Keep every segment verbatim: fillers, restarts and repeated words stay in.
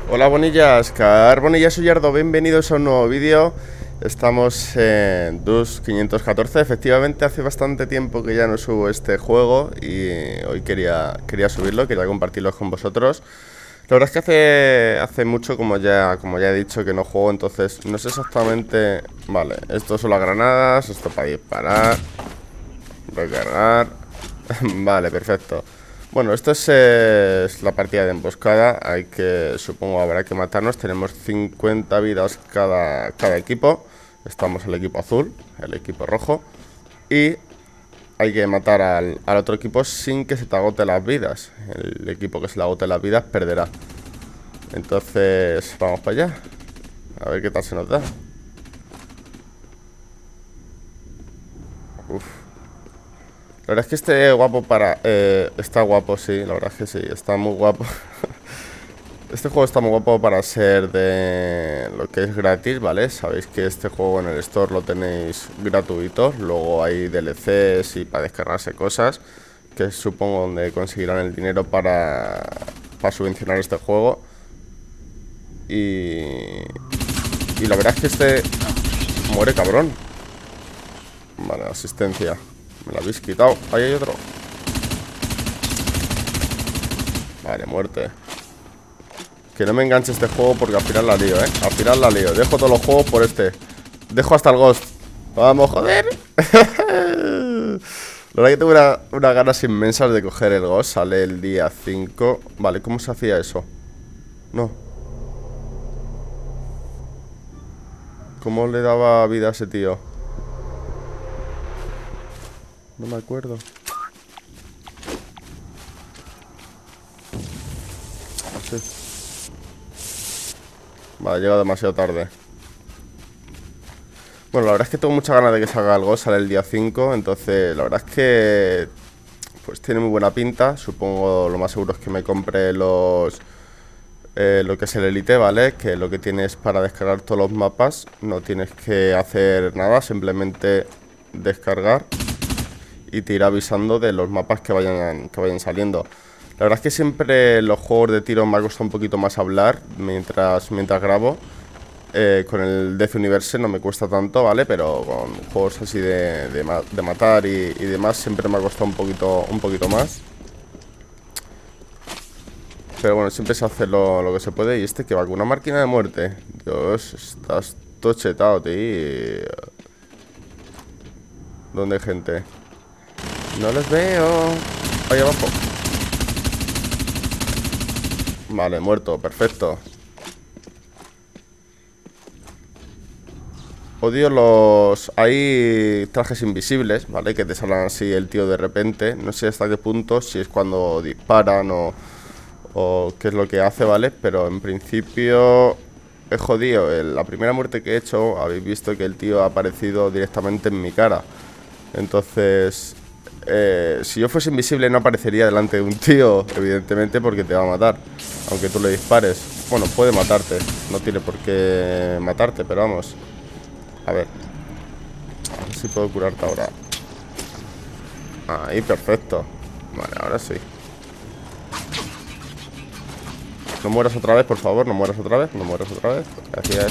Hola bonillas, Carbonillas Ullardo, bienvenidos a un nuevo vídeo. Estamos en Dus quinientos catorce, efectivamente hace bastante tiempo que ya no subo este juego y hoy quería, quería subirlo, quería compartirlo con vosotros. La verdad es que hace, hace mucho, como ya, como ya he dicho, que no juego, entonces no sé exactamente... Vale, esto son las granadas, esto para disparar, recargar... Vale, perfecto. Bueno, esto es, eh, es la partida de emboscada. Hay que, supongo, habrá que matarnos. Tenemos cincuenta vidas cada, cada equipo. Estamos el equipo azul, el equipo rojo. Y hay que matar al, al otro equipo sin que se te agote las vidas. El equipo que se le agote las vidas perderá. Entonces, vamos para allá. A ver qué tal se nos da. Uf. La verdad es que este guapo para... Eh, está guapo, sí, la verdad es que sí, está muy guapo. Este juego está muy guapo para ser de lo que es gratis, ¿vale? Sabéis que este juego en el store lo tenéis gratuito. Luego hay D L Cs y para descargarse cosas, que supongo donde conseguirán el dinero para, para subvencionar este juego. Y... Y la verdad es que este... Muere, cabrón. Vale, asistencia. Me la habéis quitado. Ahí hay otro. Vale, muerte. Que no me enganche este juego porque al final la lío, ¿eh? Al final la lío. Dejo todos los juegos por este. Dejo hasta el Ghost. Vamos, joder. La verdad que tengo una, unas ganas inmensas de coger el Ghost. Sale el día cinco. Vale, ¿cómo se hacía eso? No. ¿Cómo le daba vida a ese tío? No me acuerdo. Así. Vale, llega demasiado tarde. Bueno, la verdad es que tengo muchas ganas de que salga algo. Sale el día cinco, entonces la verdad es que... Pues tiene muy buena pinta. Supongo lo más seguro es que me compre los... Eh, lo que es el Elite, ¿vale? Que lo que tienes para descargar todos los mapas. No tienes que hacer nada, simplemente descargar y te irá avisando de los mapas que vayan, que vayan saliendo. La verdad es que siempre los juegos de tiro me ha costado un poquito más hablar mientras, mientras grabo. Eh, con el Death Universe no me cuesta tanto, ¿vale? Pero con juegos así de, de, ma de matar y, y demás siempre me ha costado un poquito, un poquito más. Pero bueno, siempre se hace lo, lo que se puede. Y este que va con una máquina de muerte. Dios, estás todo chetado, tío. ¿Dónde hay gente? No les veo. Ahí abajo. Vale, muerto, perfecto. Odio los... Hay trajes invisibles, ¿vale? Que te salen así el tío de repente. No sé hasta qué punto, si es cuando disparan o... O qué es lo que hace, ¿vale? Pero en principio... Es jodido. El, la primera muerte que he hecho, habéis visto que el tío ha aparecido directamente en mi cara. Entonces... Eh, si yo fuese invisible no aparecería delante de un tío, evidentemente, porque te va a matar, aunque tú le dispares. Bueno, puede matarte, no tiene por qué matarte, pero vamos. A ver. A ver si puedo curarte ahora. Ahí, perfecto. Vale, ahora sí. No mueras otra vez, por favor, no mueras otra vez. No mueras otra vez, gracias.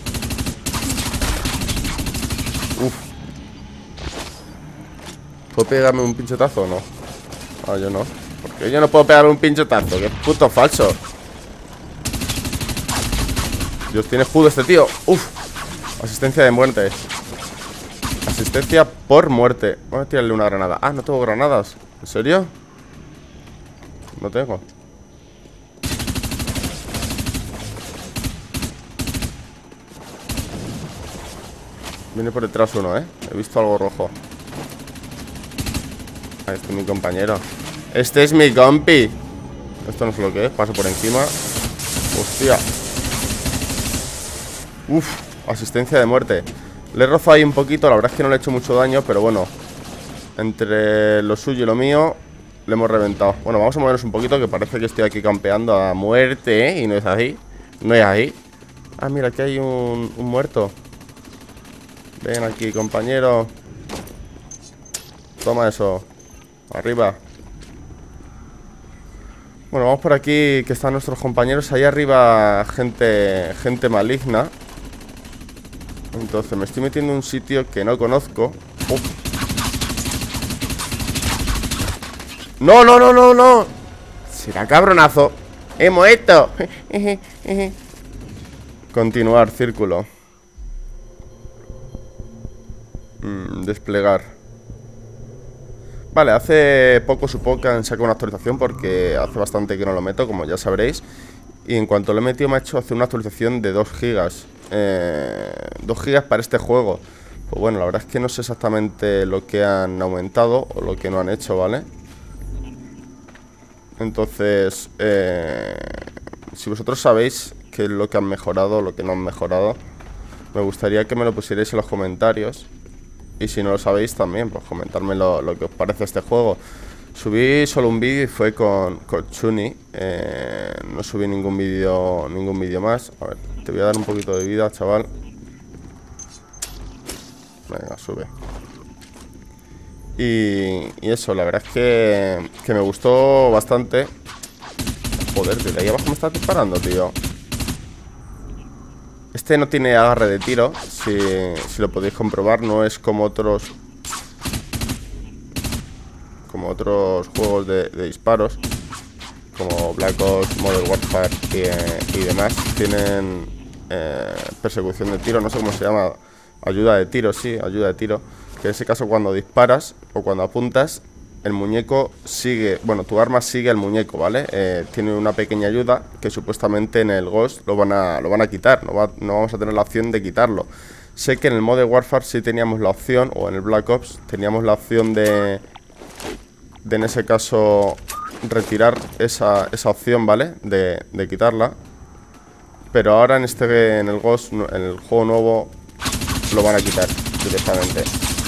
Uf. ¿Puedo pegarme un pinchetazo o no? Ah, yo no. Porque yo no puedo pegarme un pinchetazo. Qué puto falso. Dios, tiene escudo este tío. Uf. Asistencia de muerte. Asistencia por muerte. Voy a tirarle una granada. Ah, no tengo granadas. ¿En serio? No tengo. Viene por detrás uno, ¿eh? He visto algo rojo. Ah, este es mi compañero. Este es mi compi. Esto no sé lo que es, paso por encima. Hostia. Uf, asistencia de muerte. Le he rozado ahí un poquito, la verdad es que no le he hecho mucho daño, pero bueno, entre lo suyo y lo mío le hemos reventado. Bueno, vamos a movernos un poquito, que parece que estoy aquí campeando a muerte, ¿eh? Y no es así. No es ahí. Ah, mira, aquí hay un, un muerto. Ven aquí, compañero. Toma eso. Arriba. Bueno, vamos por aquí, que están nuestros compañeros. Ahí arriba, gente, gente maligna. Entonces me estoy metiendo en un sitio que no conozco. Oh. No, no, no, no, no. Será cabronazo. Hemos esto. Continuar, círculo. mm, Desplegar. Vale, hace poco supongo que han sacado una actualización, porque hace bastante que no lo meto, como ya sabréis. Y en cuanto lo he metido me ha hecho hacer una actualización de dos gigas. eh, dos gigas para este juego. Pues bueno, la verdad es que no sé exactamente lo que han aumentado o lo que no han hecho, ¿vale? Entonces, eh, si vosotros sabéis qué es lo que han mejorado o lo que no han mejorado, me gustaría que me lo pusierais en los comentarios. Y si no lo sabéis también, pues comentadme lo, lo que os parece este juego. Subí solo un vídeo y fue con, con Chuni. eh, No subí ningún vídeo ningún vídeo más. A ver, te voy a dar un poquito de vida, chaval. Venga, sube. Y, y eso, la verdad es que, que me gustó bastante. Joder, desde ahí abajo me está disparando, tío. Este no tiene agarre de tiro, si, si lo podéis comprobar. No es como otros Como otros juegos de, de disparos, como Black Ops, Modern Warfare y, y demás. Tienen eh, persecución de tiro, no sé cómo se llama. Ayuda de tiro, sí, ayuda de tiro. Que en ese caso, cuando disparas o cuando apuntas, el muñeco sigue, bueno, tu arma sigue al muñeco, ¿vale? Eh, tiene una pequeña ayuda que supuestamente en el Ghost lo van a, lo van a quitar, no, va, no vamos a tener la opción de quitarlo. Sé que en el Modern Warfare sí teníamos la opción, o en el Black Ops teníamos la opción de, de en ese caso, retirar esa, esa opción, ¿vale? De, de quitarla. Pero ahora en este, en el Ghost, en el juego nuevo, lo van a quitar directamente.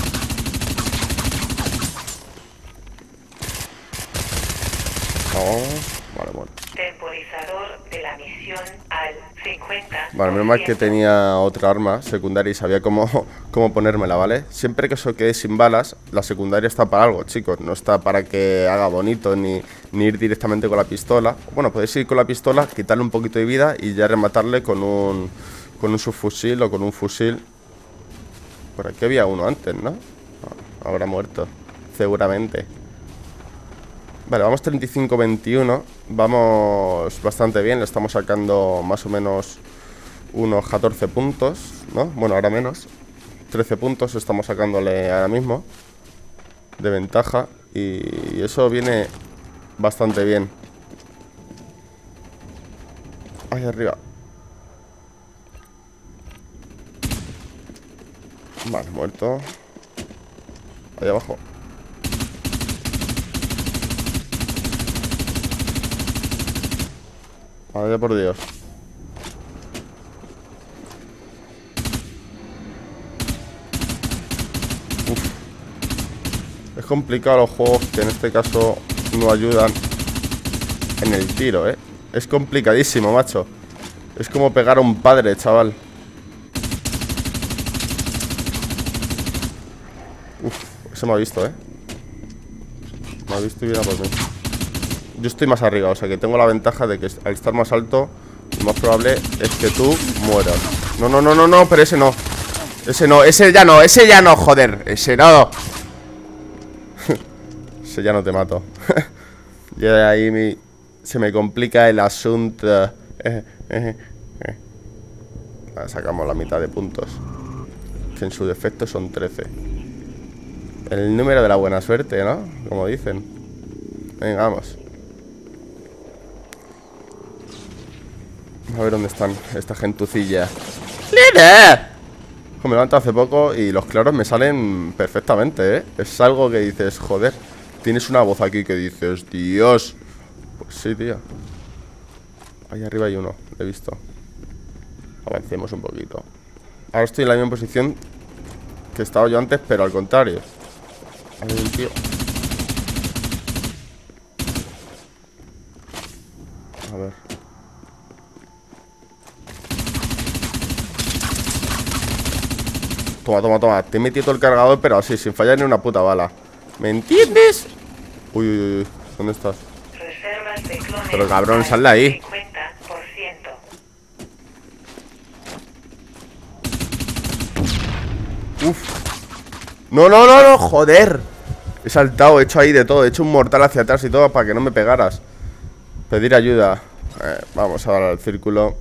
Oh, vale, bueno. Temporizador de la misión al cincuenta. Vale, menos mal que tenía otra arma secundaria y sabía cómo, cómo ponérmela, ¿vale? Siempre que eso quede sin balas, la secundaria está para algo, chicos. No está para que haga bonito ni, ni ir directamente con la pistola. Bueno, podéis ir con la pistola, quitarle un poquito de vida y ya rematarle con un, con un subfusil o con un fusil. Por aquí había uno antes, ¿no? Habrá muerto, seguramente. Vale, vamos treinta y cinco veintiuno. Vamos bastante bien. Le estamos sacando más o menos unos catorce puntos, ¿no? Bueno, ahora menos. trece puntos estamos sacándole ahora mismo de ventaja. Y eso viene bastante bien. Ahí arriba. Vale, muerto. Ahí abajo. Vaya por Dios. Uf. Es complicado los juegos que en este caso no ayudan en el tiro, ¿eh? Es complicadísimo, macho. Es como pegar a un padre, chaval. Uf, se me ha visto, ¿eh? Me ha visto y viene a por mí. Yo estoy más arriba, o sea que tengo la ventaja de que al estar más alto, lo más probable es que tú mueras. No, no, no, no, no, pero ese no. Ese no, ese ya no, ese ya no, joder. Ese no. Ese ya no te mato. Y ahí mi, se me complica el asunto. Eh, eh, eh. Vale, sacamos la mitad de puntos, que en su defecto son trece. El número de la buena suerte, ¿no? Como dicen. Venga, vamos. A ver dónde están esta gentucilla. ¡Líder! Me levanto hace poco y los claros me salen perfectamente, ¿eh? Es algo que dices, joder. Tienes una voz aquí que dices, Dios. Pues sí, tío. Ahí arriba hay uno, lo he visto. Avancemos un poquito. Ahora estoy en la misma posición que estaba yo antes, pero al contrario. Hay un tío. A ver. Toma, toma, toma. Te he metido todo el cargador, pero así, sin fallar ni una puta bala. ¿Me entiendes? Uy, uy, uy. ¿Dónde estás? Reservas de clones Pero cabrón, al sal de ahí. cincuenta por ciento. Uf. No, no, no, no, joder. He saltado, he hecho ahí de todo. He hecho un mortal hacia atrás y todo para que no me pegaras. Pedir ayuda. eh, Vamos a dar al círculo.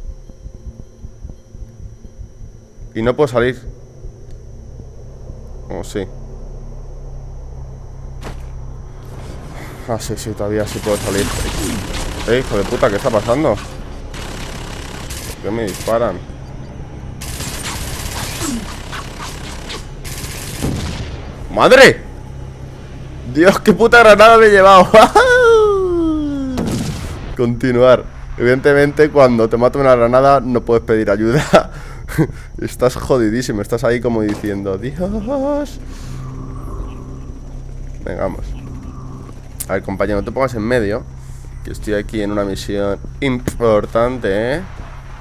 Y no puedo salir. Oh, sí. Ah, sí, sí, todavía sí puedo salir. Eh, hijo de puta, ¿qué está pasando? ¿Por qué me disparan? ¡Madre! Dios, qué puta granada me he llevado. Continuar. Evidentemente, cuando te mata una granada no puedes pedir ayuda. Estás jodidísimo. Estás ahí como diciendo Dios. Venga, vamos. A ver, compañero, no te pongas en medio, que estoy aquí en una misión importante, ¿eh?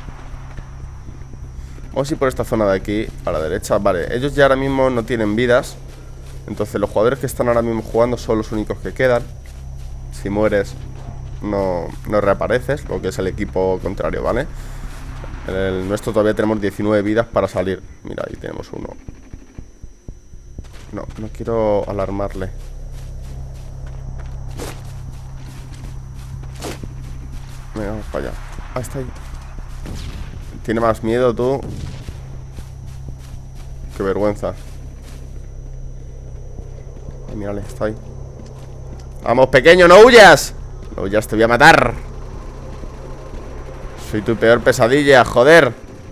Vamos a ir por esta zona de aquí, a la derecha. Vale, ellos ya ahora mismo no tienen vidas. Entonces los jugadores que están ahora mismo jugando son los únicos que quedan. Si mueres, no, no reapareces, lo que es el equipo contrario, ¿vale? En el nuestro todavía tenemos diecinueve vidas para salir. Mira, ahí tenemos uno. No, no quiero alarmarle. Venga, vamos para allá. Ah, está ahí. Tiene más miedo tú. Qué vergüenza. Ay, mírale, está ahí. Vamos, pequeño, no huyas. No huyas, te voy a matar. Soy tu peor pesadilla, joder.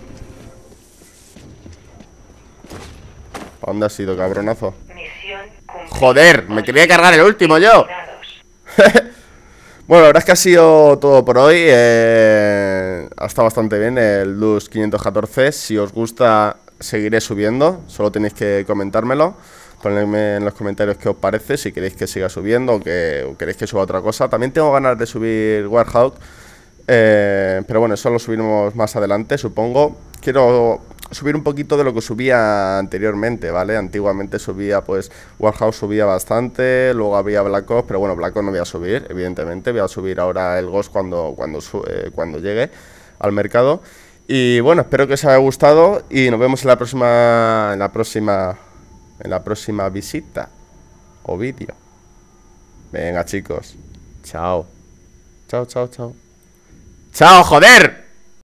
¿Para dónde has ido, cabronazo? Misión cumplida. Joder, me quería cargar el último yo. Bueno, la verdad es que ha sido todo por hoy. eh, Ha estado bastante bien el Dus quinientos catorce. Si os gusta, seguiré subiendo. Solo tenéis que comentármelo. Ponedme en los comentarios qué os parece. Si queréis que siga subiendo o, que, o queréis que suba otra cosa. También tengo ganas de subir Warhawk, eh, pero bueno, eso lo subiremos más adelante, supongo. Quiero subir un poquito de lo que subía anteriormente, ¿vale? Antiguamente subía, pues, Warhawk subía bastante. Luego había Black Ops, pero bueno, Black Ops no voy a subir, evidentemente. Voy a subir ahora el Ghost cuando, cuando, eh, cuando llegue al mercado. Y bueno, espero que os haya gustado. Y nos vemos en la próxima En la próxima En la próxima visita o vídeo. Venga, chicos. Chao. Chao, chao, chao. ¡Chao, joder!